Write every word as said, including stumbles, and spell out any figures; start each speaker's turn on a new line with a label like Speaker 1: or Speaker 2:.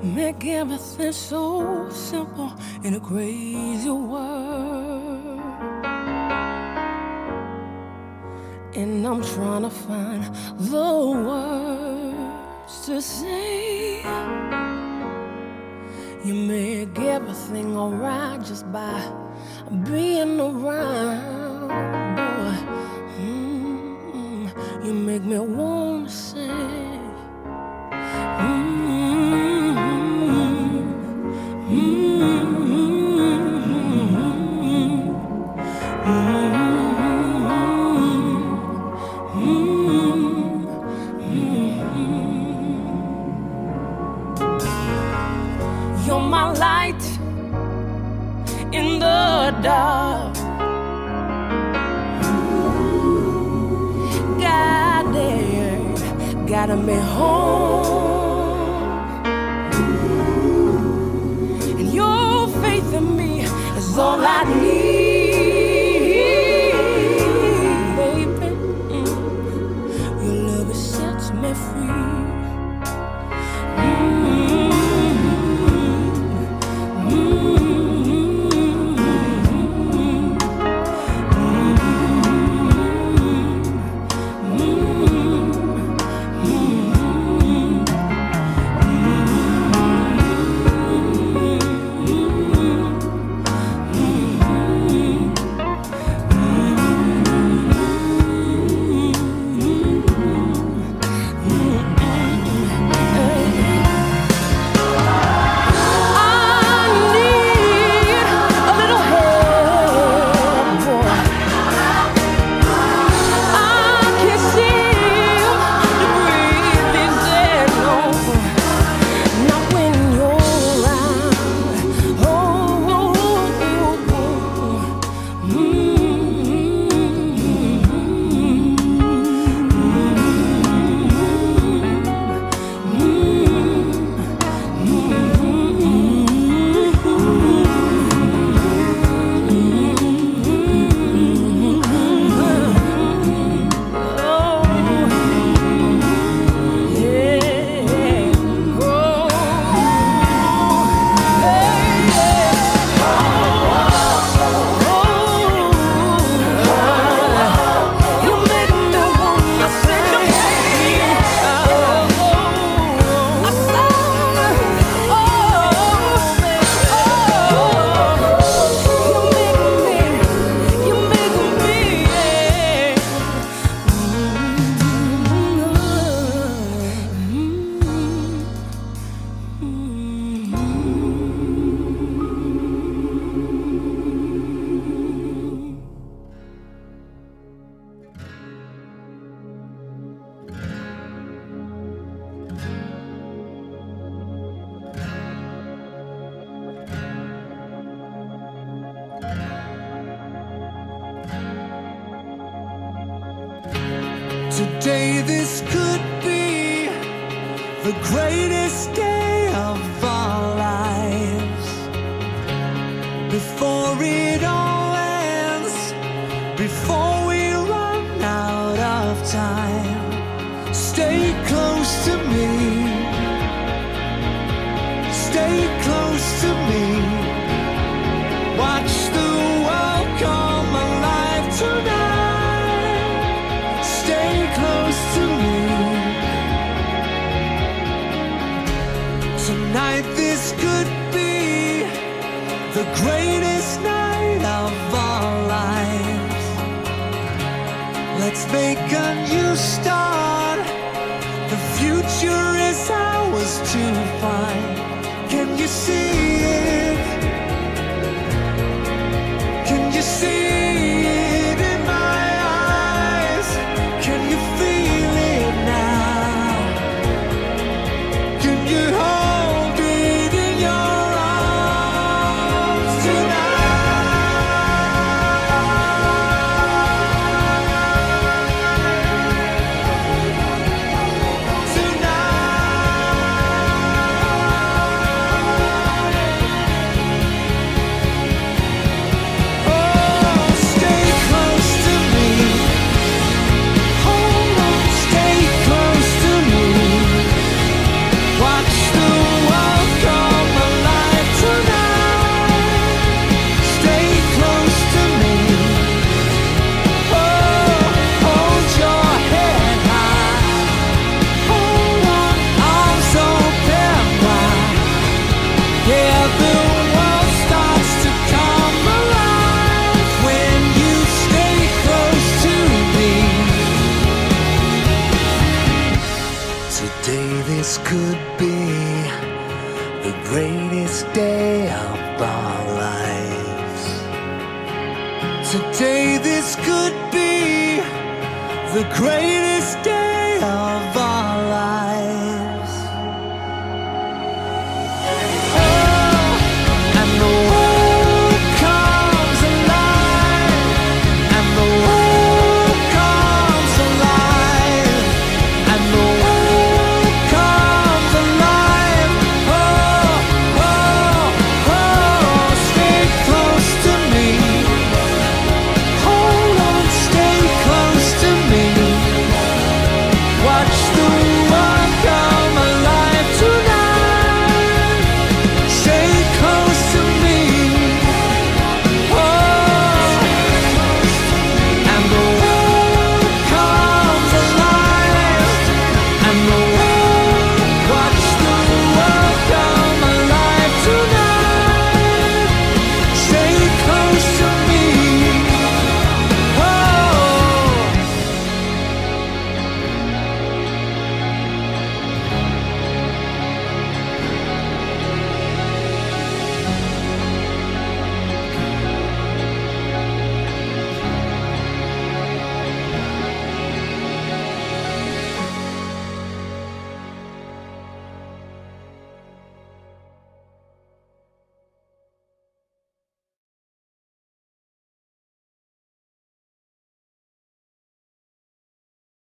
Speaker 1: Make everything so simple in a crazy world. And I'm trying to find the words to say. You make everything alright just by being around, boy. Mm-hmm. You make me wanna sing. Mm-hmm. You're my light in the dark, guiding, guiding me home. And your faith in me is all I need, baby. Mm. Your love sets me free.
Speaker 2: Today this could be the greatest day of our lives. Before it all ends, before we run out of time, stay close to me, stay close to me. Watch the world come alive tonight. Stay close to me. Tonight this could be the greatest night of our lives. Let's make a new start. The future is ours to find. Can you see it? Can you see it in my eyes? Can you feel it now? Can you hold it in your arms tonight? Tonight. Oh, stay the greatest day